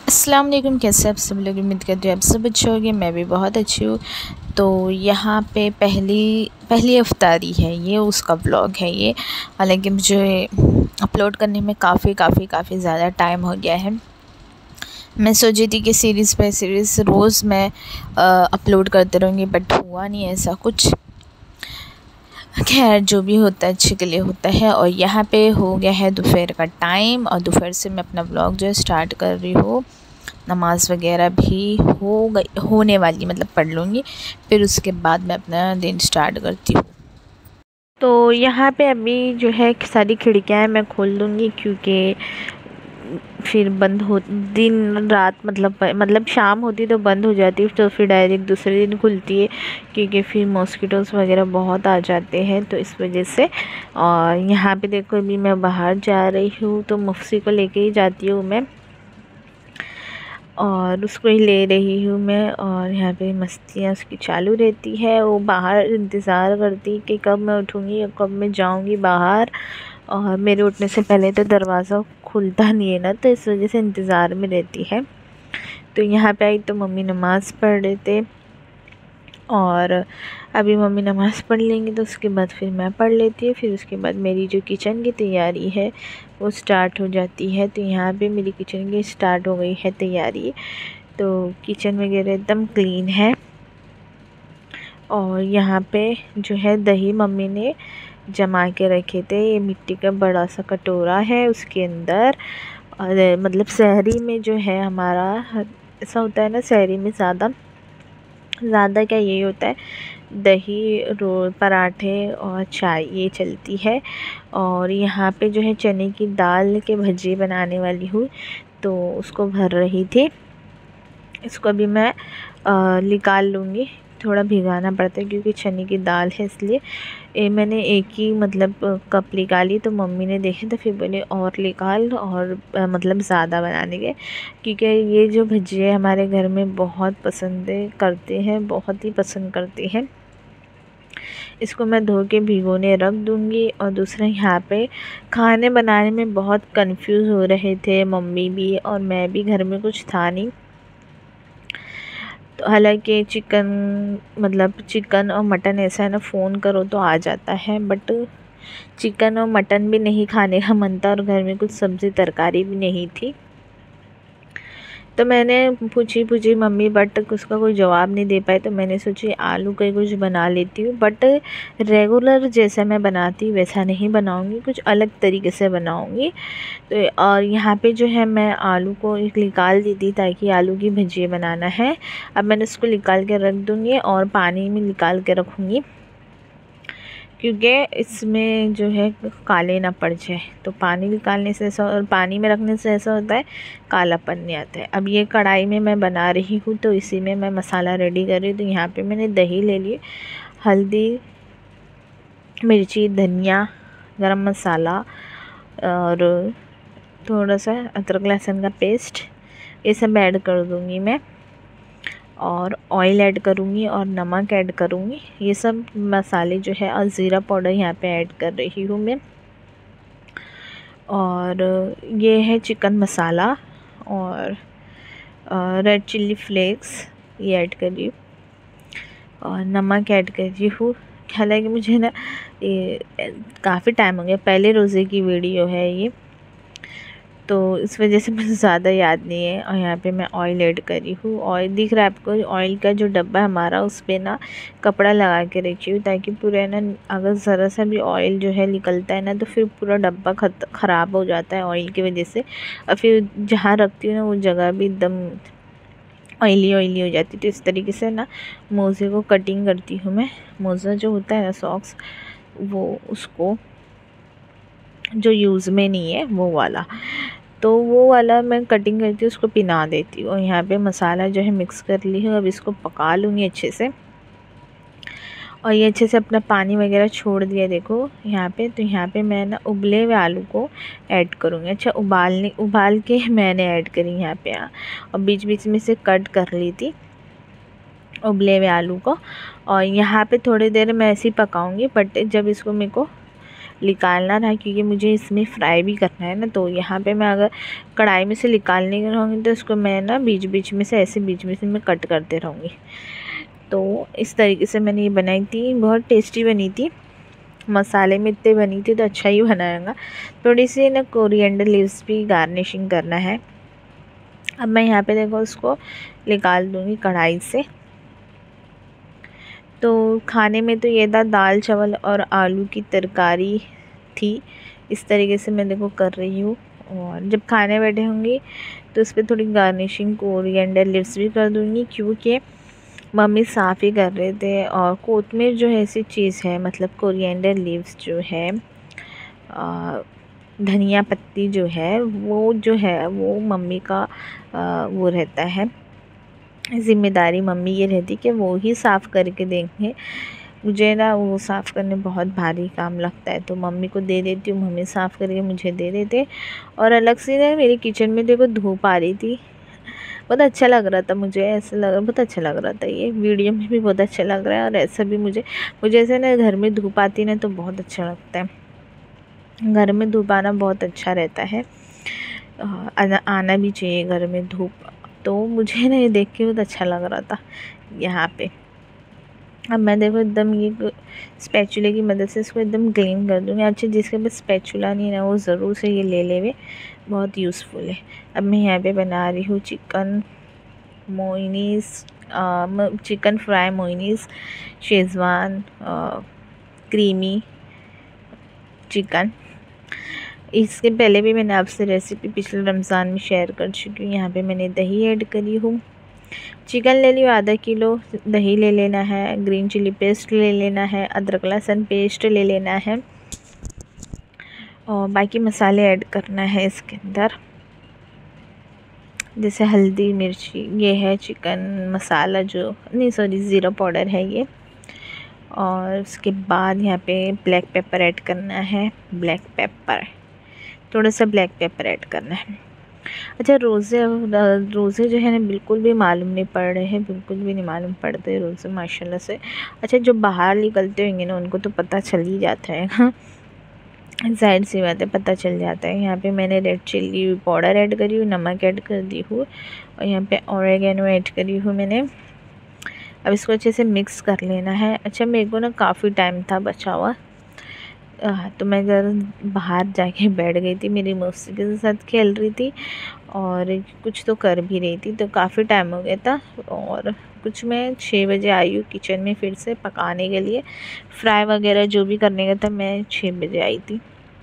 अस्सलाम वालेकुम। कैसे आप सब लोग? उम्मीद करती हूँ आप सब अच्छे होंगे। मैं भी बहुत अच्छी हूँ। तो यहाँ पे पहली इफ्तारी है, ये उसका व्लॉग है ये। हालांकि मुझे अपलोड करने में काफ़ी ज़्यादा टाइम हो गया है। मैं सोची थी कि सीरीज़ पे सीरीज़ रोज़ मैं अपलोड करते रहूँगी, बट हुआ नहीं ऐसा कुछ। खैर, जो भी होता है अच्छे के लिए होता है। और यहाँ पे हो गया है दोपहर का टाइम, और दोपहर से मैं अपना व्लॉग जो है स्टार्ट कर रही हूँ। नमाज़ वगैरह भी होने वाली, मतलब पढ़ लूँगी, फिर उसके बाद मैं अपना दिन स्टार्ट करती हूँ। तो यहाँ पे अभी जो है सारी खिड़कियाँ मैं खोल दूँगी, क्योंकि फिर बंद हो दिन रात मतलब शाम होती तो बंद हो जाती है, तो फिर डायरेक्ट दूसरे दिन खुलती है, क्योंकि फिर मॉस्किटोज़ वगैरह बहुत आ जाते हैं, तो इस वजह से। और यहाँ पे देखो, अभी मैं बाहर जा रही हूँ तो मुफ्सी को लेके ही जाती हूँ मैं, और उसको ही ले रही हूँ मैं। और यहाँ पे मस्तियाँ उसकी चालू रहती है। वो बाहर इंतज़ार करती कि कब मैं उठूँगी और कब मैं जाऊँगी बाहर। और मेरे उठने से पहले तो दरवाज़ा खुलता नहीं है ना, तो इस वजह से इंतज़ार में रहती है। तो यहाँ पे आई तो मम्मी नमाज़ पढ़ रहे थे, और अभी मम्मी नमाज़ पढ़ लेंगी तो उसके बाद फिर मैं पढ़ लेती हूँ। फिर उसके बाद मेरी जो किचन की तैयारी है वो स्टार्ट हो जाती है। तो यहाँ पे मेरी किचन की स्टार्ट हो गई है तैयारी। तो किचन वगैरह एकदम क्लीन है। और यहाँ पे जो है दही मम्मी ने जमा के रखे थे, ये मिट्टी का बड़ा सा कटोरा है, उसके अंदर। और मतलब सहरी में जो है हमारा ऐसा होता है ना, सहरी में ज़्यादा क्या यही होता है, दही पराठे और चाय ये चलती है। और यहाँ पे जो है चने की दाल के भजी बनाने वाली हूँ, तो उसको भर रही थी। इसको भी मैं निकाल लूँगी। थोड़ा भिगाना पड़ता है क्योंकि चने की दाल है, इसलिए मैंने एक ही मतलब कप निकाली। तो मम्मी ने देखे तो फिर बोले और निकाल, और मतलब ज़्यादा बनाने के, क्योंकि ये जो भजिया हमारे घर में बहुत पसंद करते हैं, बहुत ही पसंद करते हैं। इसको मैं धो के भिगोने रख दूँगी। और दूसरा, यहाँ पे खाने बनाने में बहुत कंफ्यूज हो रहे थे मम्मी भी और मैं भी, घर में कुछ था नहीं। तो हालांकि चिकन और मटन ऐसा है ना, फ़ोन करो तो आ जाता है, बट चिकन और मटन भी नहीं खाने का मन था, और घर में कुछ सब्ज़ी तरकारी भी नहीं थी। तो मैंने पूछी मम्मी, बट उसका कोई जवाब नहीं दे पाए। तो मैंने सोची आलू का कुछ बना लेती हूँ, बट रेगुलर जैसा मैं बनाती हूँ वैसा नहीं बनाऊँगी, कुछ अलग तरीके से बनाऊँगी। तो और यहाँ पे जो है मैं आलू को एक निकाल दी थी, ताकि आलू की भजिया बनाना है। अब मैंने उसको निकाल के रख दूँगी और पानी में निकाल के रखूँगी, क्योंकि इसमें जो है काले ना पड़ जाए। तो पानी निकालने से ऐसा, और पानी में रखने से ऐसा होता है कालापन नहीं आता है। अब ये कढ़ाई में मैं बना रही हूँ, तो इसी में मैं मसाला रेडी कर रही हूँ। तो यहाँ पे मैंने दही ले ली, हल्दी, मिर्ची, धनिया, गरम मसाला, और थोड़ा सा अदरक लहसुन का पेस्ट, ये सब ऐड कर दूँगी मैं। और ऑयल ऐड करूँगी और नमक ऐड करूँगी, ये सब मसाले जो है। और ज़ीरा पाउडर यहाँ पे ऐड कर रही हूँ मैं। और ये है चिकन मसाला, और रेड चिल्ली फ्लेक्स ये ऐड कर रही हूँ, और नमक ऐड कर रही हूँ। हालांकि मुझे ना ये काफ़ी टाइम हो गया, पहले रोज़े की वीडियो है ये, तो इस वजह से मुझे ज़्यादा याद नहीं है। और यहाँ पे मैं ऑयल ऐड कर रही हूँ। ऑयल दिख रहा है आपको, ऑयल का जो डब्बा हमारा, उस पर ना कपड़ा लगा के रखी हूँ, ताकि पूरा ना, अगर ज़रा सा भी ऑयल जो है निकलता है ना, तो फिर पूरा डब्बा ख़राब हो जाता है ऑयल की वजह से। और फिर जहाँ रखती हूँ ना, वो जगह भी एकदम ऑयली हो जाती है। तो इस तरीके से ना मोज़े को कटिंग करती हूँ मैं। मोज़ा जो होता है ना, सॉक्स, वो उसको जो यूज़ में नहीं है वो वाला, तो वो वाला मैं कटिंग करती हूँ, उसको पिना देती हूँ। और यहाँ पे मसाला जो है मिक्स कर ली हूँ। अब इसको पका लूँगी अच्छे से। और ये अच्छे से अपना पानी वगैरह छोड़ दिया, देखो यहाँ पे। तो यहाँ पे मैं ना उबले हुए आलू को ऐड करूँगी। अच्छा, उबाल के मैंने ऐड करी यहाँ पे। और बीच बीच में से कट कर ली थी उबले हुए आलू को। और यहाँ पे थोड़ी देर मैं ऐसे ही पकाऊंगी, बट जब इसको मेरे को निकालना रहा, क्योंकि मुझे इसमें फ्राई भी करना है ना। तो यहाँ पे मैं अगर कढ़ाई में से निकालने रहूँगी तो इसको मैं ना बीच बीच में से ऐसे बीच बीच में मैं कट करते रहूँगी। तो इस तरीके से मैंने ये बनाई थी, बहुत टेस्टी बनी थी। मसाले में इतने बनी थी तो अच्छा ही बनाएगा। थोड़ी सी ना कोरिएंडर लीव्स भी गार्निशिंग करना है। अब मैं यहाँ पे देखो उसको निकाल दूँगी कढ़ाई से। तो खाने में तो ये था दाल चावल और आलू की तरकारी थी। इस तरीके से मैं देखो कर रही हूँ। और जब खाने बैठे होंगी तो उस पर थोड़ी गार्निशिंग कोरिएंडर लीव्स भी कर दूँगी, क्योंकि मम्मी साफ़ ही कर रहे थे। और कोतमीर जो है ऐसी चीज़ है, मतलब कोरिएंडर लीव्स जो है, धनिया पत्ती जो है वो मम्मी का वो रहता है, ज़िम्मेदारी मम्मी ये रहती कि वो ही साफ़ करके देंगे। मुझे ना वो साफ़ करने बहुत भारी काम लगता है, तो मम्मी को दे देती हूँ, मम्मी साफ़ करके मुझे दे देते। और अलग से ना मेरे किचन में देखो धूप आ रही थी, बहुत अच्छा लग रहा था मुझे, ऐसा लग रहा बहुत अच्छा लग रहा था। ये वीडियो में भी बहुत अच्छा लग रहा है, और ऐसा भी मुझे ऐसे ना घर में धूप आती ना तो बहुत अच्छा लगता है। घर में धूप आना बहुत अच्छा रहता है, आना भी चाहिए घर में धूप। तो मुझे ना ये देख के बहुत अच्छा लग रहा था यहाँ पे। अब मैं देखो एकदम ये स्पैचुला की मदद से इसको एकदम क्लीन कर दूँगी। अच्छा, जिसके पास स्पैचुला नहीं है वो ज़रूर से ये ले लेवे, बहुत यूज़फुल है। अब मैं यहाँ पे बना रही हूँ chicken fry mayonnaise schezwan creamy chicken. इसके पहले भी मैंने आपसे रेसिपी पिछले रमज़ान में शेयर कर चुकी हूँ। यहाँ पे मैंने दही ऐड करी हूँ। चिकन ले लियो आधा किलो, दही ले लेना है, ग्रीन चिली पेस्ट ले लेना है, अदरक लहसुन पेस्ट ले लेना है, और बाकी मसाले ऐड करना है इसके अंदर, जैसे हल्दी मिर्ची, ये है चिकन मसाला ज़ीरा पाउडर है ये। और उसके बाद यहाँ पे ब्लैक पेपर ऐड करना है, थोड़ा सा ब्लैक पेपर ऐड करना है। अच्छा, रोज़े जो है ना बिल्कुल भी मालूम नहीं पड़ रहे हैं, बिल्कुल भी नहीं मालूम पड़ते रोज़े माशाल्लाह से। अच्छा, जो बाहर निकलते होंगे ना उनको तो पता चल ही जाता है, हाँ जाहिर सी बात है, पता चल जाता है। यहाँ पे मैंने रेड चिल्ली पाउडर ऐड करी हूँ, नमक ऐड कर दी हूँ, और यहाँ पे ऑरिगेनो ऐड करी हूँ मैंने। अब इसको अच्छे से मिक्स कर लेना है। अच्छा, मेरे को ना काफ़ी टाइम था बचा हुआ, तो मैं ज़रा बाहर जाके बैठ गई थी, मेरी मौसी के साथ खेल रही थी और कुछ तो कर भी रही थी, तो काफ़ी टाइम हो गया था। और कुछ मैं 6 बजे आई हूँ किचन में फिर से पकाने के लिए, फ्राई वगैरह जो भी करने का था मैं 6 बजे आई थी।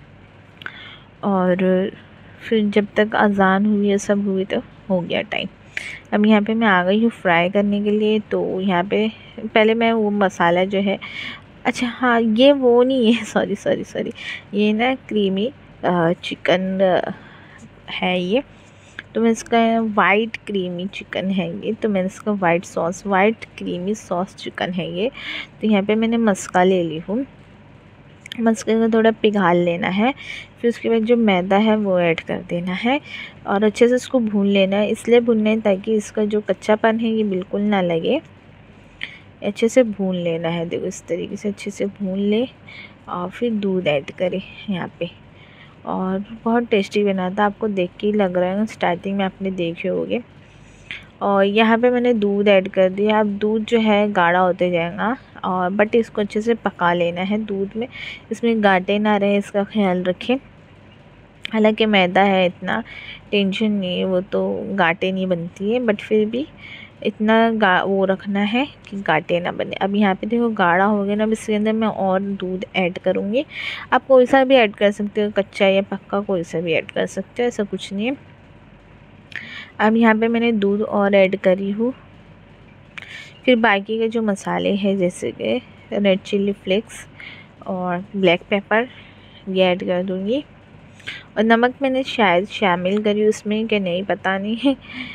और फिर जब तक अज़ान हुई ये सब हुई तो हो गया टाइम। अब यहाँ पे मैं आ गई हूँ फ्राई करने के लिए। तो यहाँ पे पहले मैं वो मसाला जो है, अच्छा हाँ ये वो नहीं है, सॉरी, ये ना क्रीमी चिकन है ये। तो मैं इसका वाइट क्रीमी चिकन है ये, तो मैंने इसका वाइट क्रीमी सॉस चिकन है ये। तो यहाँ पे मैंने मस्का ले ली हूँ, मस्के को थोड़ा पिघाल लेना है। फिर उसके बाद जो मैदा है वो ऐड कर देना है और अच्छे से इसको भून लेना है। इसलिए भूनना है ताकि इसका जो कच्चापन है ये बिल्कुल ना लगे, अच्छे से भून लेना है। देखो इस तरीके से अच्छे से भून ले और फिर दूध ऐड करें यहाँ पे। और बहुत टेस्टी बना था, आपको देख के ही लग रहा है, स्टार्टिंग में आपने देखे होंगे। और यहाँ पे मैंने दूध ऐड कर दिया। अब दूध जो है गाढ़ा होते जाएगा, और बट इसको अच्छे से पका लेना है दूध में, इसमें गांठें ना रहे इसका ख्याल रखें। हालांकि मैदा है, इतना टेंशन नहीं है, वो तो गांठें नहीं बनती है, बट फिर भी इतना वो रखना है कि गांठें ना बने। अब यहाँ पे देखो गाढ़ा हो गया ना, अब इसके अंदर मैं और दूध ऐड करूँगी। आप कोई सा भी ऐड कर सकते हो, कच्चा या पक्का कोई सा भी ऐड कर सकते हो, ऐसा कुछ नहीं है। अब यहाँ पे मैंने दूध और ऐड करी हूँ। फिर बाकी के जो मसाले हैं जैसे कि रेड चिल्ली फ्लेक्स और ब्लैक पेपर ये ऐड कर दूँगी। और नमक मैंने शायद शामिल करी उसमें कि नहीं पता नहीं है,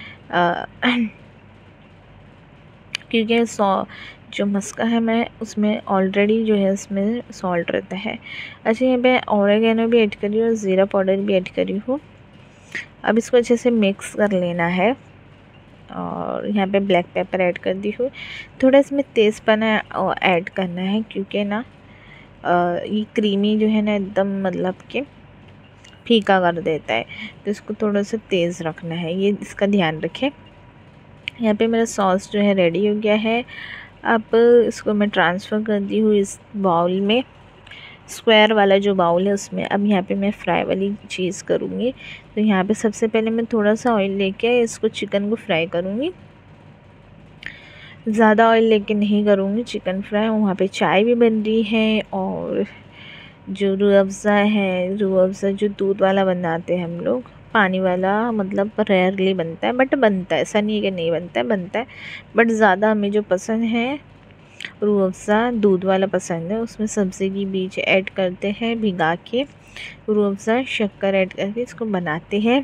क्योंकि जो मस्का है मैं उसमें ऑलरेडी जो है उसमें सॉल्ट रहता है। अच्छा, यहाँ पे ऑरिगेनो भी ऐड करी और ज़ीरा पाउडर भी ऐड करी हूँ। अब इसको अच्छे से मिक्स कर लेना है और यहाँ पे ब्लैक पेपर ऐड कर दी हूँ। थोड़ा इसमें तेज़पना ऐड करना है, क्योंकि ना ये क्रीमी जो है ना एकदम मतलब कि फीका कर देता है, तो इसको थोड़ा सा तेज़ रखना है, ये इसका ध्यान रखें। यहाँ पे मेरा सॉस जो है रेडी हो गया है। अब इसको मैं ट्रांसफ़र कर दी हूँ इस बाउल में, स्क्वायर वाला जो बाउल है उसमें। अब यहाँ पे मैं फ्राई वाली चीज़ करूँगी। तो यहाँ पे सबसे पहले मैं थोड़ा सा ऑयल लेके इसको चिकन को फ्राई करूँगी, ज़्यादा ऑयल लेके नहीं करूँगी चिकन फ्राई। वहाँ पे चाय भी बन रही है, और जो रूह अफ़ज़ा है, रूह अफ़ज़ा जो दूध वाला बनाते हैं हम लोग, पानी वाला मतलब रेयरली बनता है, बट बनता है, ऐसा नहीं है कि नहीं बनता है, बनता है। बट ज़्यादा हमें जो पसंद है रूह अफ़ज़ा दूध वाला पसंद है। उसमें सब्ज़ी की बीज ऐड करते हैं भिगा के, रूह अफ़ज़ा शक्कर ऐड करके इसको बनाते हैं।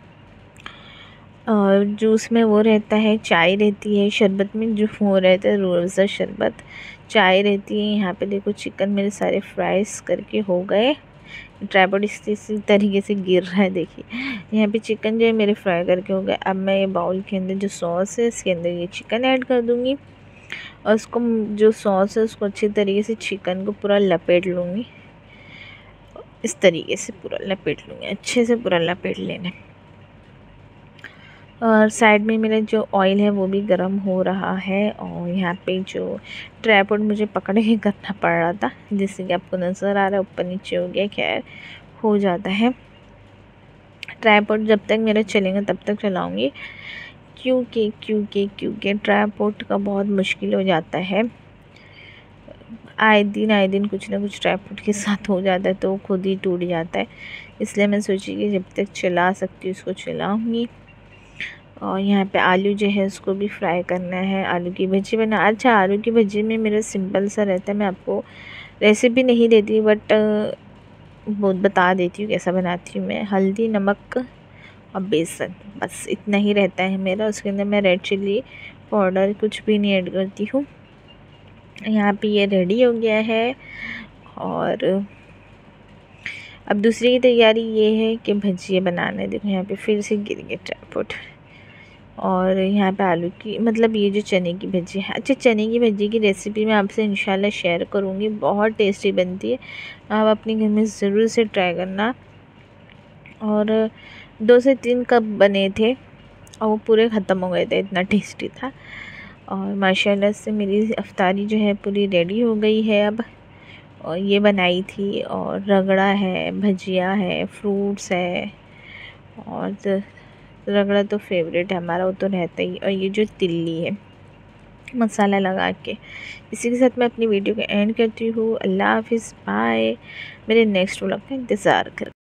और जूस में वो रहता है, चाय रहती है, शरबत में जो वो रहता है रूह अफ़ज़ा शरबत, चाय रहती है। यहाँ पे देखो चिकन मेरे सारे फ्राइज़ करके हो गए। ट्राइपॉड इसी तरीके से गिर रहा है, देखिए। यहाँ पे चिकन जो है मेरे फ्राई करके हो गए। अब मैं ये बाउल के अंदर जो सॉस है इसके अंदर ये चिकन ऐड कर दूँगी, और उसको जो सॉस है उसको अच्छी तरीके से चिकन को पूरा लपेट लूँगी, इस तरीके से पूरा लपेट लूँगी, अच्छे से पूरा लपेट लेना। और साइड में मेरा जो ऑयल है वो भी गर्म हो रहा है, और यहाँ पे जो ट्राइपॉड मुझे पकड़ के करना पड़ रहा था, जिससे कि आपको नज़र आ रहा है ऊपर नीचे हो गया, खैर हो जाता है। ट्राइपॉड जब तक मेरा चलेगा तब तक चलाऊँगी, क्योंकि ट्राइपॉड का बहुत मुश्किल हो जाता है। आए दिन कुछ ना कुछ ट्राइपॉड के साथ हो जाता है, तो खुद ही टूट जाता है। इसलिए मैं सोची कि जब तक चला सकती हूँ उसको चलाऊँगी। और यहाँ पे आलू जो है उसको भी फ्राई करना है, आलू की भजी बना। अच्छा, आलू की भजी में मेरा सिंपल सा रहता है, मैं आपको रेसिपी नहीं देती, बट वो बता देती हूँ कैसा बनाती हूँ मैं। हल्दी, नमक और बेसन, बस इतना ही रहता है मेरा। उसके अंदर मैं रेड चिल्ली पाउडर कुछ भी नहीं ऐड करती हूँ। यहाँ पे ये रेडी हो गया है। और अब दूसरी की तैयारी ये है कि भजिया बनाना है। देखो यहाँ पे फिर से गिर गया ट्राइपॉड। और यहाँ पे आलू की मतलब ये जो चने की भजी है, अच्छा चने की भजी की रेसिपी मैं आपसे इंशाल्लाह शेयर करूँगी, बहुत टेस्टी बनती है, आप अपने घर में ज़रूर से ट्राई करना। और 2 से 3 कप बने थे और वो पूरे ख़त्म हो गए थे, इतना टेस्टी था। और माशाल्लाह से मेरी अफ्तारी जो है पूरी रेडी हो गई है अब। और ये बनाई थी, और रगड़ा है, भजिया है, फ्रूट्स है, और रगड़ा तो फेवरेट है हमारा, वो तो रहता ही। और ये जो तिल्ली है मसाला लगा के। इसी के साथ मैं अपनी वीडियो को एंड करती हूँ। अल्लाह हाफिज़, बाय। मेरे नेक्स्ट व्लॉग का इंतज़ार कर।